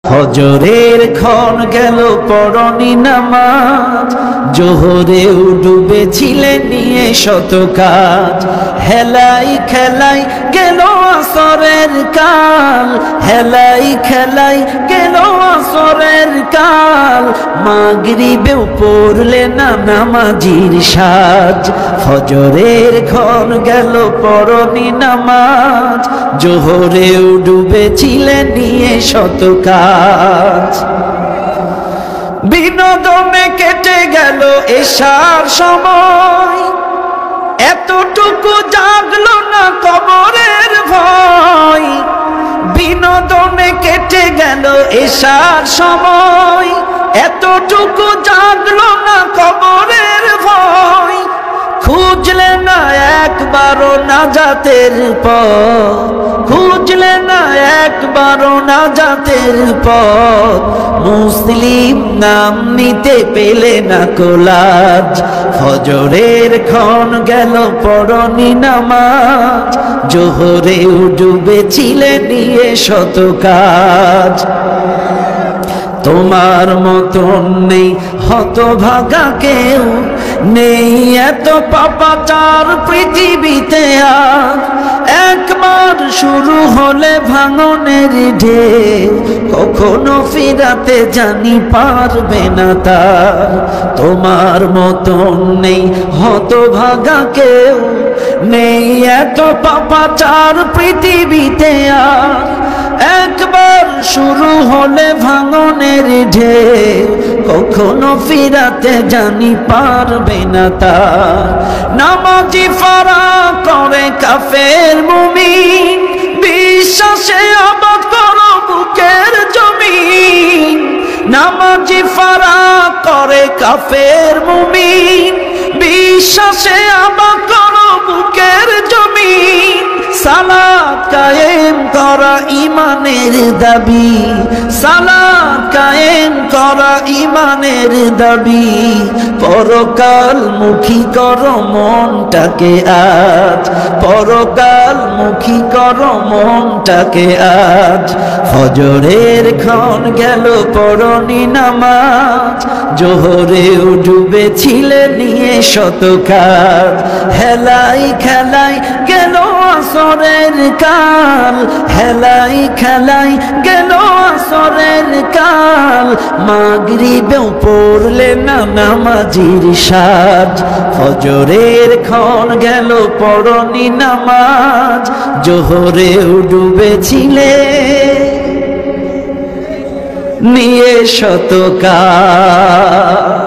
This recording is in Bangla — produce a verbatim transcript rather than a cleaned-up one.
ফজরের ক্ষণ গেল পড়নি নামাজ, জোহরেও ডুবেছিলে নিয়ে শত কাজ। হেলাই খেলাই গেল আসরের কাল, হেলাই খেলাই গেল আসরের কাল। মাগরিবেও পড়লে না নামাজির সাজ। ফজরের ক্ষণ গেল পড়নি নামাজ, জোহরেও ডুবেছিলে নিয়ে শত কাজ। বিনোদনে কেটে গেল এশার সময়, এতটুকু জাগলো না কবরের ভয়। বিনোদনে কেটে গেল এশার সময়, এতটুকু জাগলো না কবরের ভয়। খুঁজলে না একবারও নাজাতের পথ, খুঁজলে না একবারও নাজাতের পথ। মুসলিম নাম নিতে পেলে না কোলাজ। ফজরের ক্ষণ গেল পড়নি নামাজ, জোহরেও ডুবেছিলে নিয়ে শত কাজ। তোমার মতন নেই হতভাগা কেউ, নেই এত পাপাচার পৃথিবীতে আর। একবার শুরু হলে ভাঙনের ঢেউ, কখনো ফিরাতে জানি পারবে না তার। তোমার মতন নেই হতভাগা কেউ, নেই এত পাপাচার পৃথিবীতে আর। একবার শুরু হলে ভাঙনের ঢেউ, কখনো ফিরাতে জানি পারবে না তার। নামাজি ফারা করে কাফের মুমিন, বিশ্বাসে আবাদ করো বুকের জমিন। নামাজি ফারা করে কাফের মুমিন, বিশ্বাসে আবাদ করো বুকের জমিন। সালাত কায়েম করা ইমানের দাবি, সালাত কায়েম করা ইমানের দাবি। পরকাল মুখী করো মনটাকে আজ, পরকাল মুখী করো মনটাকে আজ। ফজরের ক্ষণ গেল পড়নি নামাজ, জোহরেও ডুবেছিলে নিয়ে শত কাজ। হেলাই খেলাই গেল আসরের কাল, হেলাই খেলাই গেল আসরের কাল। মাগরিবেও পড়লে না নামাজির সাজ। ফজরের ক্ষণ গেল পড়নি নামাজ, জোহরেও ডুবেছিলে নিয়ে শত কাজ।